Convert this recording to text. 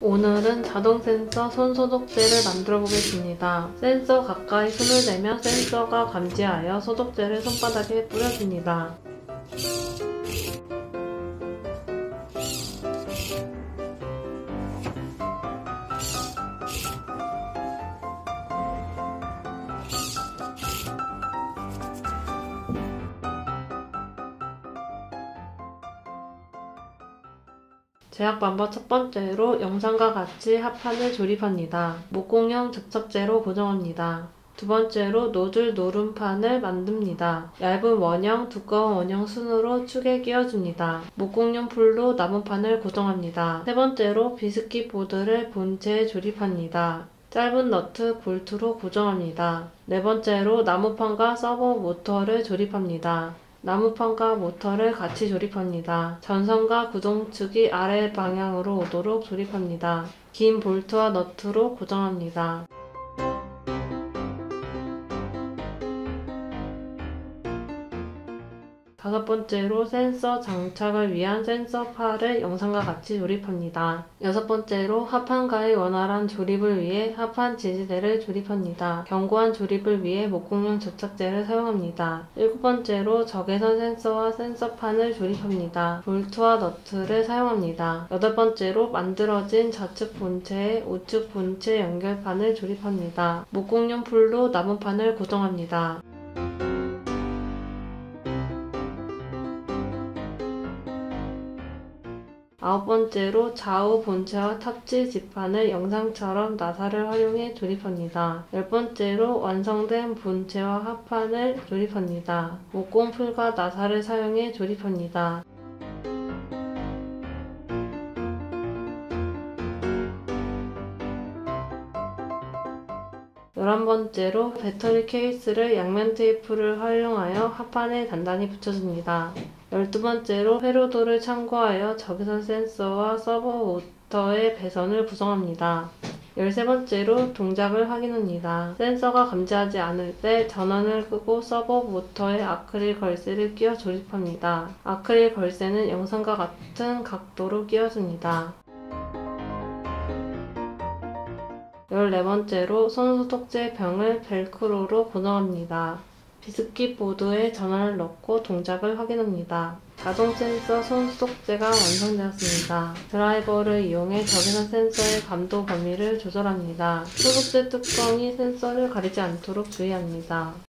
오늘은 자동 센서 손 소독제를 만들어 보겠습니다. 센서 가까이 손을 대면 센서가 감지하여 소독제를 손바닥에 뿌려줍니다. 제약 방법 첫 번째로 영상과 같이 합판을 조립합니다. 목공용 접착제로 고정합니다. 두 번째로 노즐 노름판을 만듭니다. 얇은 원형, 두꺼운 원형 순으로 축에 끼워줍니다. 목공용 풀로 나무판을 고정합니다. 세 번째로 비스킷 보드를 본체에 조립합니다. 짧은 너트, 볼트로 고정합니다. 네 번째로 나무판과 서버 모터를 조립합니다. 나무판과 모터를 같이 조립합니다. 전선과 구동축이 아래 방향으로 오도록 조립합니다. 긴 볼트와 너트로 고정합니다. 다섯 번째로 센서 장착을 위한 센서팔을 영상과 같이 조립합니다. 여섯 번째로 합판과의 원활한 조립을 위해 합판 지지대를 조립합니다. 견고한 조립을 위해 목공용 접착제를 사용합니다. 일곱 번째로 적외선 센서와 센서판을 조립합니다. 볼트와 너트를 사용합니다. 여덟 번째로 만들어진 좌측 본체에 우측 본체 연결판을 조립합니다. 목공용 풀로 나무판을 고정합니다. 아홉 번째로 좌우 본체와 탑재 지판을 영상처럼 나사를 활용해 조립합니다. 열 번째로 완성된 본체와 합판을 조립합니다. 목공풀과 나사를 사용해 조립합니다. 11번째로 배터리 케이스를 양면 테이프를 활용하여 합판에 단단히 붙여줍니다. 12번째로 회로도를 참고하여 적외선 센서와 서버 모터의 배선을 구성합니다. 13번째로 동작을 확인합니다. 센서가 감지하지 않을 때 전원을 끄고 서버 모터에 아크릴 걸쇠를 끼워 조립합니다. 아크릴 걸쇠는 영상과 같은 각도로 끼워줍니다. 14번째로 손소독제 병을 벨크로로 고정합니다. 비스킷 보드에 전원을 넣고 동작을 확인합니다. 자동 센서 손소독제가 완성되었습니다. 드라이버를 이용해 적외선 센서의 감도 범위를 조절합니다. 소독제 뚜껑이 센서를 가리지 않도록 주의합니다.